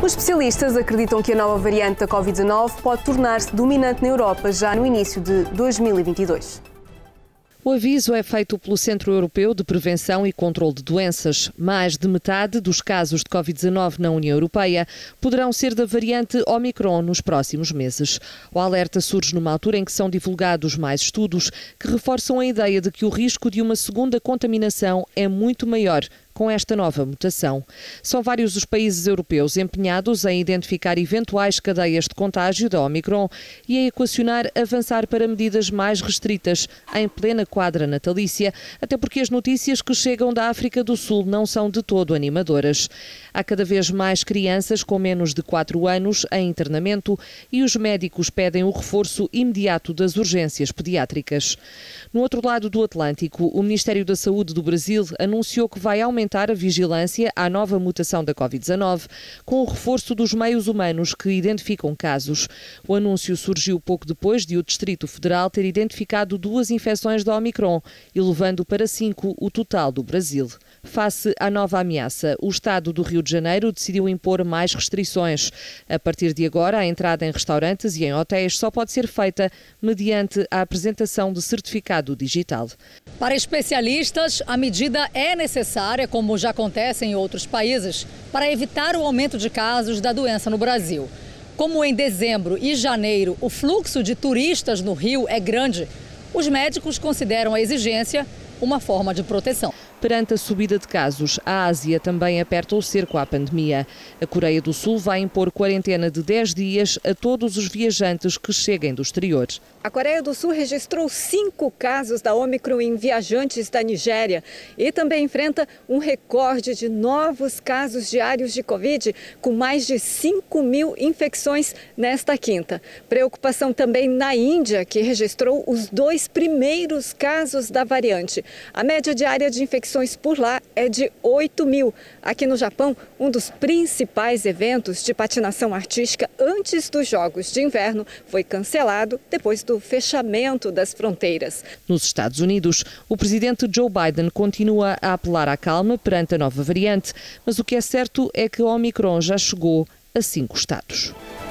Os especialistas acreditam que a nova variante da Covid-19 pode tornar-se dominante na Europa já no início de 2022. O aviso é feito pelo Centro Europeu de Prevenção e Controlo de Doenças. Mais de metade dos casos de Covid-19 na União Europeia poderão ser da variante Omicron nos próximos meses. O alerta surge numa altura em que são divulgados mais estudos que reforçam a ideia de que o risco de uma segunda contaminação é muito maior com esta nova mutação. São vários os países europeus empenhados em identificar eventuais cadeias de contágio da Omicron e a equacionar avançar para medidas mais restritas em plena quadra natalícia, até porque as notícias que chegam da África do Sul não são de todo animadoras. Há cada vez mais crianças com menos de 4 anos em internamento e os médicos pedem o reforço imediato das urgências pediátricas. No outro lado do Atlântico, o Ministério da Saúde do Brasil anunciou que vai aumentar a vigilância à nova mutação da Covid-19, com o reforço dos meios humanos que identificam casos. O anúncio surgiu pouco depois de o Distrito Federal ter identificado 2 infecções da Omicron, elevando para 5 o total do Brasil. Face à nova ameaça, o Estado do Rio de Janeiro decidiu impor mais restrições. A partir de agora, a entrada em restaurantes e em hotéis só pode ser feita mediante a apresentação de certificado digital. Para especialistas, a medida é necessária, como já acontece em outros países, para evitar o aumento de casos da doença no Brasil. Como em dezembro e janeiro o fluxo de turistas no Rio é grande, os médicos consideram a exigência uma forma de proteção. Perante a subida de casos, a Ásia também aperta o cerco à pandemia. A Coreia do Sul vai impor quarentena de 10 dias a todos os viajantes que cheguem do exterior. A Coreia do Sul registrou 5 casos da Omicron em viajantes da Nigéria e também enfrenta um recorde de novos casos diários de Covid, com mais de 5.000 infecções nesta quinta. Preocupação também na Índia, que registrou os 2 primeiros casos da variante. A média diária de infecções por lá é de 8.000. Aqui no Japão, um dos principais eventos de patinação artística antes dos Jogos de Inverno foi cancelado depois do fechamento das fronteiras. Nos Estados Unidos, o presidente Joe Biden continua a apelar à calma perante a nova variante, mas o que é certo é que a Omicron já chegou a 5 estados.